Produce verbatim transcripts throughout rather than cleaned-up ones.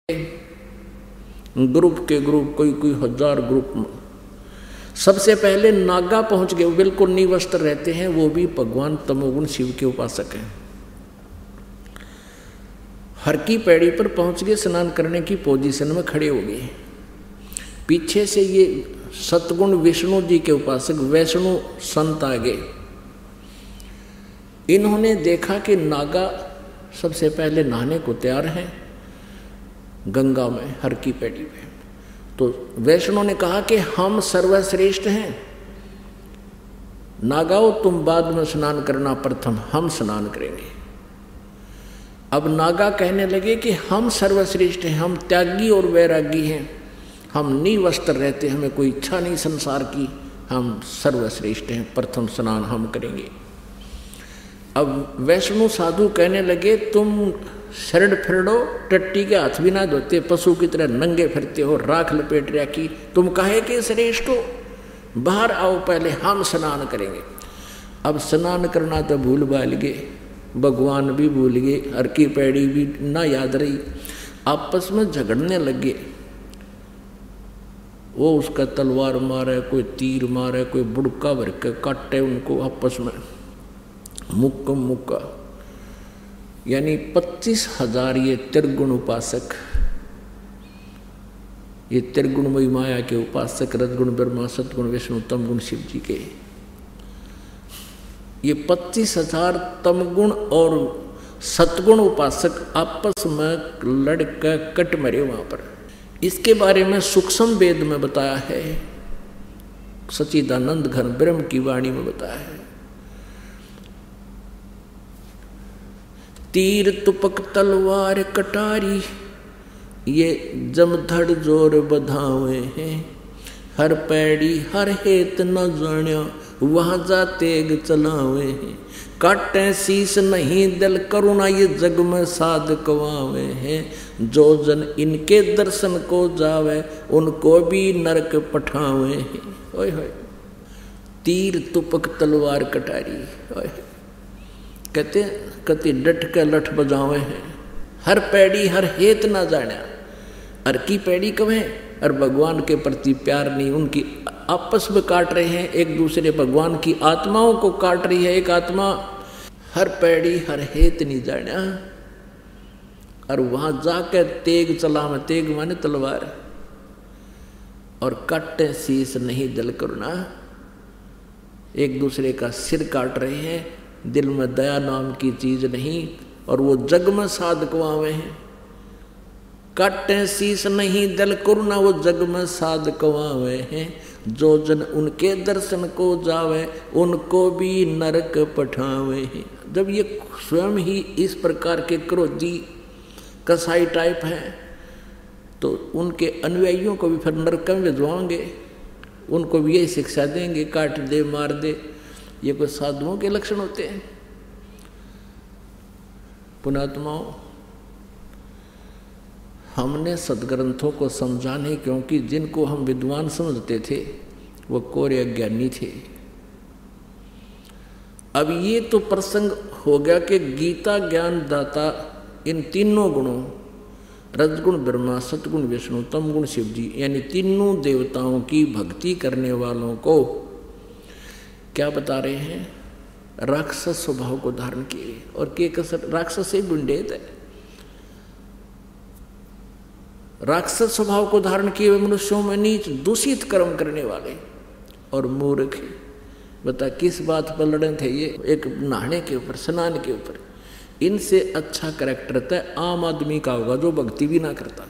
Group के group, कोई कोई हजार ग्रुप। सबसे पहले नागा पहुंच गए, बिल्कुल निवस्त्र रहते हैं, वो भी भगवान तमोगुण शिव के उपासक हैं। हर की पैड़ी पर पहुंच गए, स्नान करने की पोजीशन में खड़े हो गए। पीछे से ये सतगुण विष्णु जी के उपासक वैष्णु संत आ गए। इन्होंने देखा कि नागा सबसे पहले नहाने को तैयार हैं गंगा में, हर की पैड़ी में। तो वैष्णव ने कहा कि हम सर्वश्रेष्ठ हैं, नागाओ तुम बाद में स्नान करना, प्रथम हम स्नान करेंगे। अब नागा कहने लगे कि हम सर्वश्रेष्ठ हैं, हम त्यागी और वैरागी हैं, हम निवस्त्र रहते, हमें कोई इच्छा नहीं संसार की, हम सर्वश्रेष्ठ हैं, प्रथम स्नान हम करेंगे। अब वैष्णु साधु कहने लगे तुम शरण फिरड़ो, टट्टी के हाथ भी ना धोते, पशु की तरह नंगे फिरते हो, राख लपेट रखी, तुम काहे के श्रेष्ठ हो, बाहर आओ, पहले हम स्नान करेंगे। अब स्नान करना तो भूल भाल गए, भगवान भी भूल गए, हर की पैड़ी भी ना याद रही, आपस में झगड़ने लगे। वो उसका तलवार मारे, कोई तीर मारे, कोई बुड़का भर के काटे उनको आपस में, मुक्का मुक्का। यानी पच्चीस हजार ये त्रिगुण उपासक, ये त्रिगुणमयी माया के उपासक, रजगुण ब्रह्मा, सतगुण विष्णु, तमगुण शिव जी के, ये पच्चीस हजार तमगुण और सतगुण उपासक आपस में लड़कर कट मरे वहां पर। इसके बारे में सूक्ष्म वेद में बताया है, सच्चिदानंद घन ब्रह्म की वाणी में बताया है। तीर तुपक तलवार कटारी, ये जमधड़ जोर बधावे हैं, हर पैड़ी हर हेत न जान्या, वहां जा तेग चलावे हैं, काटे शीस नहीं दिल करुणा, ये जग में साध कवावे हैं, जो जन इनके दर्शन को जावे, उनको भी नरक पठावे हैं। ओए होए, तीर तुपक तलवार कटारी, ओए कहते कहते डट के लठ बजावे हैं, हर पैड़ी हर हेत ना जान्या। हर की पैड़ी कब है, और भगवान के प्रति प्यार नहीं, उनकी आपस में काट रहे हैं एक दूसरे, भगवान की आत्माओं को काट रही है एक आत्मा। हर पैड़ी हर हेत नहीं जान्या, और वहां जाकर तेग चला में, तेग माने तलवार, और काटे शीस नहीं दिल करुणा, एक दूसरे का सिर काट रहे हैं, दिल में दया नाम की चीज नहीं, और वो जग में साधकवावे हैं। काटे शीस नहीं दिल करुणा, वो जग में साधकवावे हैं, जो जन उनके दर्शन को जावे, उनको भी नरक पठावे हैं। जब ये स्वयं ही इस प्रकार के क्रोधी कसाई टाइप हैं, तो उनके अनुयायियों को भी फिर नरक में भिजवाएंगे, उनको भी यही शिक्षा देंगे, काट दे मार दे। ये कोई साधुओं के लक्षण होते हैं? पुणात्माओं, हमने सदग्रंथों को समझा नहीं, क्योंकि जिनको हम विद्वान समझते थे वो कोरे अज्ञानी थे। अब ये तो प्रसंग हो गया कि गीता ज्ञान दाता इन तीनों गुणों, रजगुण ब्रह्मा, सतगुण विष्णु, तमगुण शिव जी, यानी तीनों देवताओं की भक्ति करने वालों को क्या बता रहे हैं? राक्षस स्वभाव को धारण किए, और के कसर राक्षस से बुंडेत है, राक्षस स्वभाव को धारण किए हुए मनुष्यों में नीच दूषित कर्म करने वाले और मूर्ख। बता किस बात पर लड़े थे ये? एक नहाने के ऊपर, स्नान के ऊपर। इनसे अच्छा कैरेक्टर तय आम आदमी का होगा जो भक्ति भी ना करता।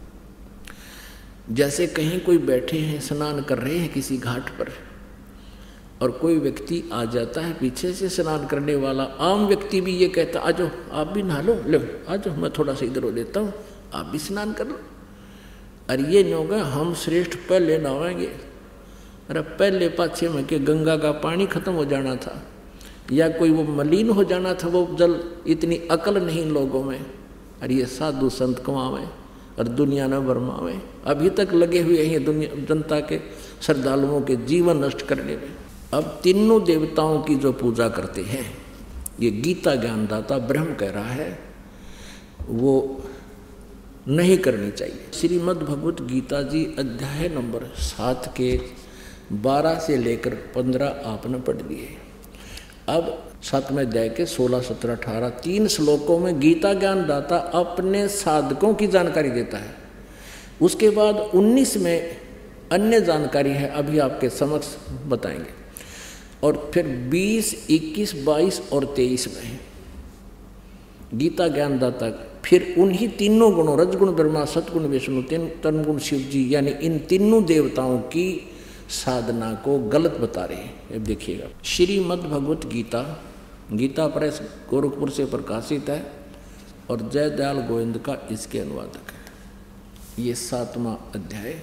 जैसे कहीं कोई बैठे हैं, स्नान कर रहे हैं किसी घाट पर, और कोई व्यक्ति आ जाता है पीछे से स्नान करने वाला, आम व्यक्ति भी ये कहता आ जाओ आप भी नहा लो, लो आ जाओ मैं थोड़ा सा इधर हो लेता हूँ, आप भी स्नान कर लो। अरे ये नहीं होगा, हम श्रेष्ठ पहले नहाएंगे। अरे पहले पाछे में के गंगा का पानी खत्म हो जाना था, या कोई वो मलिन हो जाना था वो जल, इतनी अकल नहीं लोगों में। अरे ये साधु संत कमावे और दुनिया न बरमावे, अभी तक लगे हुए हैं दुनिया जनता के, श्रद्धालुओं के जीवन नष्ट करने में। अब तीनों देवताओं की जो पूजा करते हैं, ये गीता ज्ञानदाता ब्रह्म कह रहा है, वो नहीं करनी चाहिए। श्रीमद् भगवत गीता जी अध्याय नंबर सात के बारह से लेकर पंद्रह आपने पढ़ लिए। अब सातवें अध्याय के सोलह सत्रह अठारह तीन श्लोकों में गीता ज्ञान दाता अपने साधकों की जानकारी देता है। उसके बाद उन्नीस में अन्य जानकारी है, अभी आपके समक्ष बताएंगे। और फिर बीस, इक्कीस, बाईस और तेईस में गीता ज्ञान दाता फिर उन्हीं तीनों गुणों रजगुण ब्रह्मा, सतगुण विष्णु, तीन तनगुण शिव जी, यानी इन तीनों देवताओं की साधना को गलत बता रहे हैं। अब देखिएगा, श्रीमद् भगवत गीता गीता प्रेस गोरखपुर से प्रकाशित है और जय दयाल गोविंद का इसके अनुवादक है। ये सातवां अध्याय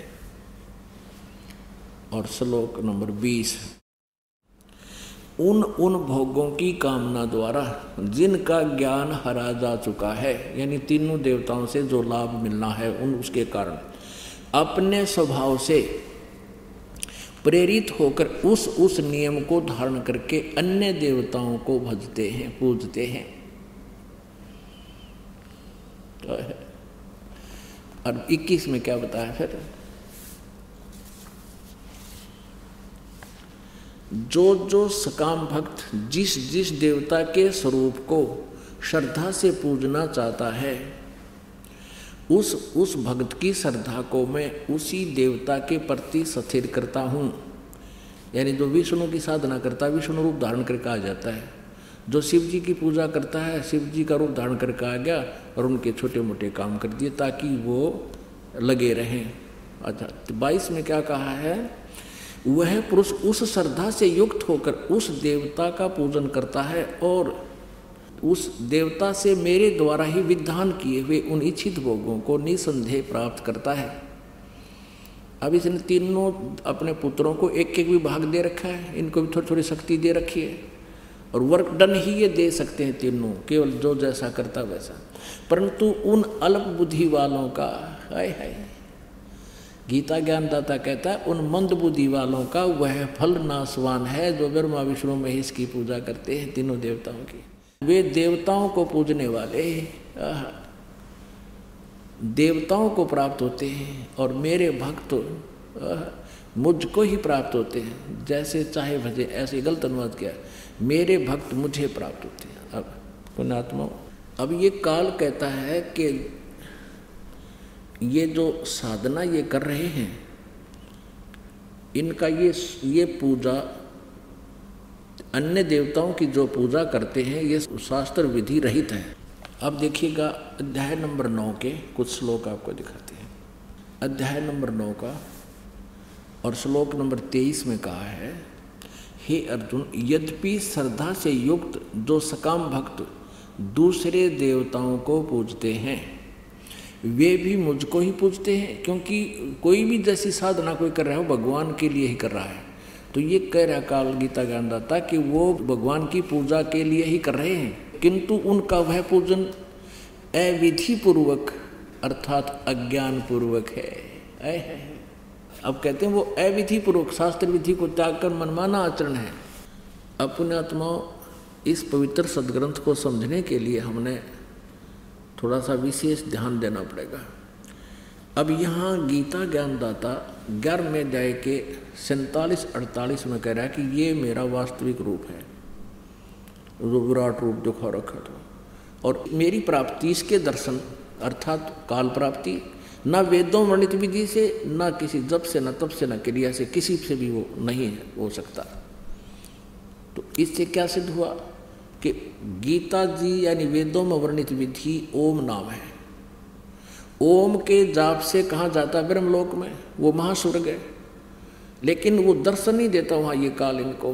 और श्लोक नंबर बीस। उन उन भोगों की कामना द्वारा जिनका ज्ञान हरा जा चुका है, यानी तीनों देवताओं से जो लाभ मिलना है उन उसके कारण अपने स्वभाव से प्रेरित होकर उस उस नियम को धारण करके अन्य देवताओं को भजते हैं, पूजते हैं। और इक्कीस में क्या बताया फिर, जो जो सकाम भक्त जिस जिस देवता के स्वरूप को श्रद्धा से पूजना चाहता है, उस उस भक्त की श्रद्धा को मैं उसी देवता के प्रति स्थिर करता हूँ। यानी जो विष्णु की साधना करता है विष्णु रूप धारण करके आ जाता है, जो शिव जी की पूजा करता है शिव जी का रूप धारण करके आ गया और उनके छोटे मोटे काम कर दिए ताकि वो लगे रहें। अच्छा, तो बाईस में क्या कहा है, वह पुरुष उस श्रद्धा से युक्त होकर उस देवता का पूजन करता है और उस देवता से मेरे द्वारा ही विधान किए हुए उन इच्छित भोगों को निसंदेह प्राप्त करता है। अब इसने तीनों अपने पुत्रों को एक एक भी भाग दे रखा है, इनको भी थोड़ी थोड़ी शक्ति दे रखी है और वर्क डन ही ये दे सकते हैं तीनों, केवल जो जैसा करता वैसा। परंतु उन अल्प बुद्धि वालों का, हाय हाय, गीता ज्ञानदाता कहता है उन मंद बुद्धि वालों का वह फल नाशवान है जो ब्रह्मा विष्णु महेश की पूजा करते हैं, तीनों देवताओं की। वे देवताओं को पूजने वाले देवताओं को प्राप्त होते हैं और मेरे भक्त मुझको ही प्राप्त होते हैं। जैसे चाहे भजे, ऐसे गलत अनुवाद किया, मेरे भक्त मुझे प्राप्त होते हैं। अब पुण्यात्मा, अब ये काल कहता है कि ये जो साधना ये कर रहे हैं इनका ये ये पूजा अन्य देवताओं की जो पूजा करते हैं ये शास्त्र विधि रहित है। अब देखिएगा अध्याय नंबर नौ के कुछ श्लोक आपको दिखाते हैं। अध्याय नंबर नौ का और श्लोक नंबर तेईस में कहा है, हे अर्जुन, यद्यपि श्रद्धा से युक्त जो सकाम भक्त दूसरे देवताओं को पूजते हैं वे भी मुझको ही पूजते हैं, क्योंकि कोई भी जैसी साधना कोई कर रहा है वो भगवान के लिए ही कर रहा है। तो ये कह रहा काल गीता ज्ञानदाता कि वो भगवान की पूजा के लिए ही कर रहे हैं, किंतु उनका वह पूजन अविधि पूर्वक अर्थात अज्ञान पूर्वक है। ऐ है अब कहते हैं वो अविधि पूर्वक शास्त्र विधि को त्याग कर मनमाना आचरण है। अपने आत्माओं, इस पवित्र सदग्रंथ को समझने के लिए हमने थोड़ा सा विशेष ध्यान देना पड़ेगा। अब यहाँ गीता ज्ञानदाता ग्यारहवें अध्याय के सैंतालीस अड़तालीस में कह रहा है कि ये मेरा वास्तविक रूप है, जो विराट रूप दिखा रखा था, और मेरी प्राप्ति इसके दर्शन अर्थात काल प्राप्ति न वेदों वर्णित विधि से, न किसी जप से, न तप से, न क्रिया से, किसी से भी वो नहीं हो सकता। तो इससे क्या सिद्ध हुआ कि गीता जी यानी वेदों में वर्णित विधि ओम नाम है। ओम के जाप से कहाँ जाता है ब्रह्मलोक में, वो महास्वर्ग है, लेकिन वो दर्शन नहीं देता वहाँ ये काल इनको।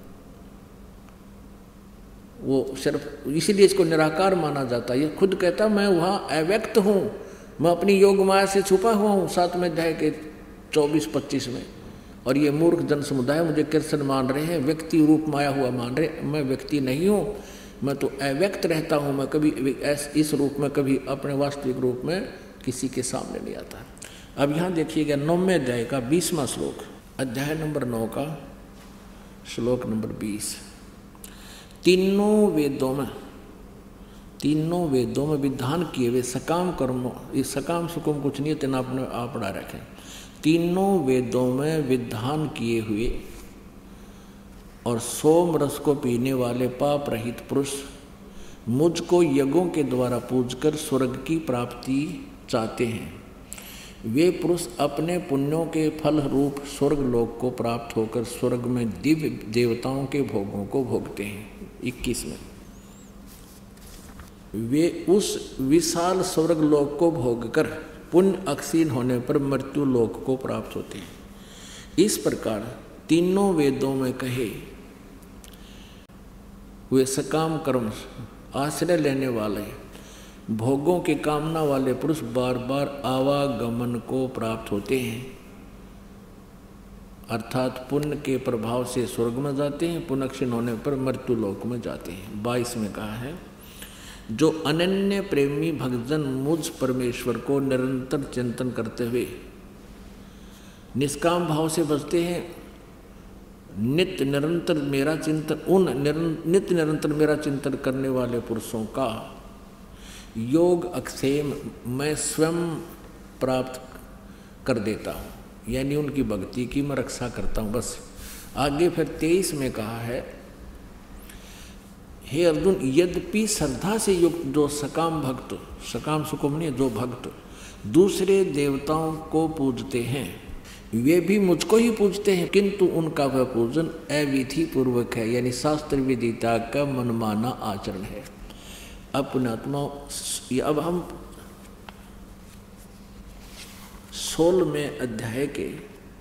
वो सिर्फ इसीलिए इसको निराकार माना जाता है। ये खुद कहता मैं वहाँ अव्यक्त हूँ, मैं अपनी योग माया से छुपा हुआ हूँ, सातवें अध्याय के चौबीस पच्चीस में। और ये मूर्ख जन समुदाय मुझे कृष्ण मान रहे हैं, व्यक्ति रूप माया हुआ मान रहे, मैं व्यक्ति नहीं हूँ, मैं तो अव्यक्त रहता हूँ, मैं कभी इस रूप में कभी अपने वास्तविक रूप में किसी के सामने नहीं आता। अब यहाँ देखिएगा नौवें अध्याय का बीसवां श्लोक, अध्याय नंबर नौ का श्लोक नंबर बीस। तीनों वेदों में तीनों वेदों में विधान किए हुए सकाम कर्मों, इस सकाम सुकुम कुछ नहीं है, तेना आपने आप पढ़ा रखें। तीनों वेदों में विधान किए हुए और सोम रस को पीने वाले पाप रहित पुरुष मुझको यज्ञों के द्वारा पूजकर स्वर्ग की प्राप्ति चाहते हैं। वे पुरुष अपने पुण्यों के फल रूप स्वर्ग लोक को प्राप्त होकर स्वर्ग में दिव्य देवताओं के भोगों को भोगते हैं। इक्कीस में वे उस विशाल स्वर्ग लोक को भोगकर पुण्य अक्षीण होने पर मृत्यु लोक को प्राप्त होते हैं। इस प्रकार तीनों वेदों में कहे वे सकाम कर्म आश्रय लेने वाले भोगों के कामना वाले पुरुष बार बार आवागमन को प्राप्त होते हैं, अर्थात पुण्य के प्रभाव से स्वर्ग में जाते हैं, पुण्य क्षीण होने पर मृत्यु लोक में जाते हैं। बाईस में कहा है, जो अनन्य प्रेमी भक्तजन मुझ परमेश्वर को निरंतर चिंतन करते हुए निष्काम भाव से बचते हैं, नित्य निरंतर मेरा चिंतन उन नित्य निरंतर मेरा चिंतन करने वाले पुरुषों का योग अक्षेम मैं स्वयं प्राप्त कर देता हूँ, यानी उनकी भक्ति की मैं रक्षा करता हूँ। बस आगे फिर तेईस में कहा है, हे अर्जुन, यद्यपि श्रद्धा से युक्त जो सकाम भक्त, सकाम सुकुम नहीं, जो भक्त दूसरे देवताओं को पूजते हैं वे भी मुझको ही पूजते हैं, किंतु उनका वह पूजन अविधि पूर्वक है, यानी शास्त्र विदिता का मनमाना आचरण है। अपने आत्मा अब हम सोलहवें अध्याय के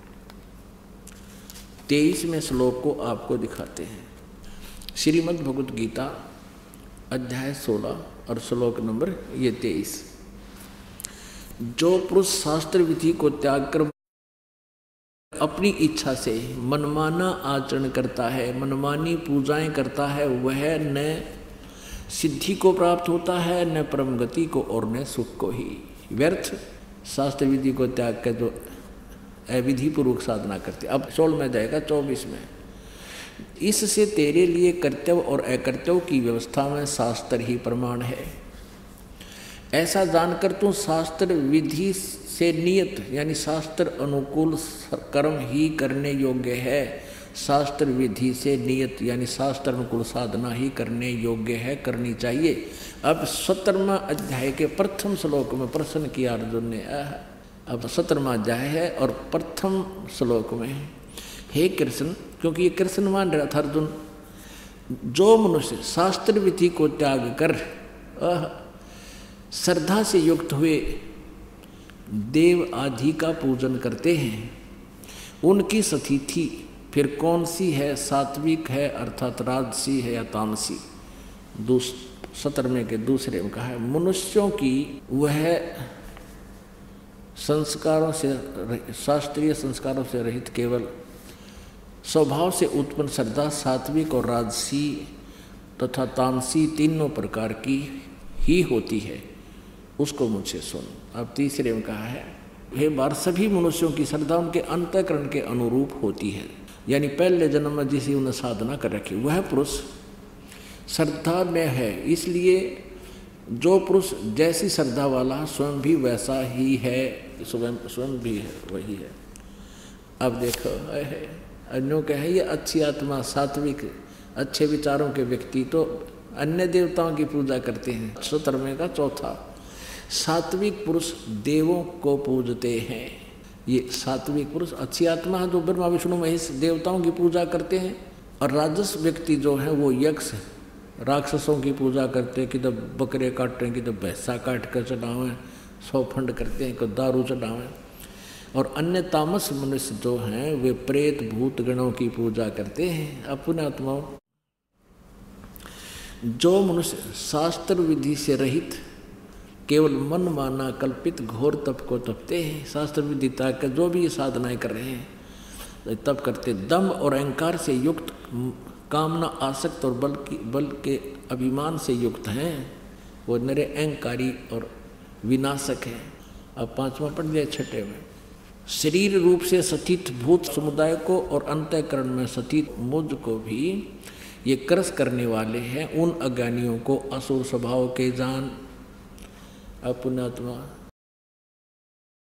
तेईसवें श्लोक को आपको दिखाते हैं। श्रीमद् भगवत गीता अध्याय सोलह और श्लोक नंबर ये तेईस। जो पुरुष शास्त्र विधि को त्याग कर अपनी इच्छा से मनमाना आचरण करता है, मनमानी पूजाएं करता है, वह न सिद्धि को प्राप्त होता है, न परम गति को और न सुख को ही। व्यर्थ शास्त्र विधि को त्याग कर जो अविधि पूर्वक साधना करते। अब सोलह में जाएगा चौबीस में, इससे तेरे लिए कर्तव्य और अकर्तव्य की व्यवस्था में शास्त्र ही प्रमाण है। ऐसा जानकर तू शास्त्र विधि से नियत यानी शास्त्र अनुकूल कर्म ही करने योग्य है, शास्त्र विधि से नियत यानी शास्त्र अनुकूल साधना ही करने योग्य है, करनी चाहिए। अब सत्रहवां अध्याय के प्रथम श्लोक में प्रश्न किया अर्जुन ने। अब सत्रहवां अध्याय है और प्रथम श्लोक में, हे कृष्ण, क्योंकि ये कृष्ण मान रहा था अर्जुन, जो मनुष्य शास्त्र विधि को त्याग कर श्रद्धा से युक्त हुए देव आदि का पूजन करते हैं, उनकी स्थिति फिर कौन सी है? सात्विक है अर्थात राजसी है या तामसी? दूस सत्रहवें के दूसरे में कहा है, मनुष्यों की वह संस्कारों से शास्त्रीय संस्कारों से रहित केवल स्वभाव से उत्पन्न श्रद्धा सात्विक और राजसी तथा तामसी तीनों प्रकार की ही होती है, उसको मुझसे सुन। अब तीसरे में कहा है, हे बार सभी मनुष्यों की श्रद्धा उनके अंतःकरण के अनुरूप होती है, यानी पहले जन्म में जिसे उन्हें साधना कर रखी वह पुरुष श्रद्धा में है, इसलिए जो पुरुष जैसी श्रद्धा वाला स्वयं भी वैसा ही है, स्वयं स्वयं भी है वही है। अब देखो है अन्यों के है ये अच्छी आत्मा सात्विक अच्छे विचारों के व्यक्ति तो अन्य देवताओं की पूजा करते हैं। सत्रहवें का चौथा, सात्विक पुरुष देवों को पूजते हैं। ये सात्विक पुरुष अच्छी आत्मा है जो ब्रह्मा विष्णु महेश देवताओं की पूजा करते हैं, और राजस व्यक्ति जो है वो यक्ष राक्षसों की पूजा करते हैं, कि तो बकरे काट रहे हैं, कि तो भैंसा काट कर चढ़ावें, सौ फंड करते हैं, कि दारू चढ़ावें। और अन्य तामस मनुष्य जो हैं वे प्रेत भूत गणों की पूजा करते हैं। अपने आत्माओं, जो मनुष्य शास्त्र विधि से रहित केवल मन माना कल्पित घोर तप को तपते हैं, शास्त्र विधि त्याग कर जो भी साधनाएं कर रहे हैं तप करते, दम और अहंकार से युक्त कामना आसक्त और बल की बल के अभिमान से युक्त हैं, वो नरे अहंकारी और विनाशक हैं। अब पांचवा पढ़ दिया छठे में, शरीर रूप से स्थित भूत समुदाय को और अंतःकरण में स्थित मुझ को भी ये क्रस करने वाले हैं उन अज्ञानियों को असुर स्वभाव के जान। अपनात्मा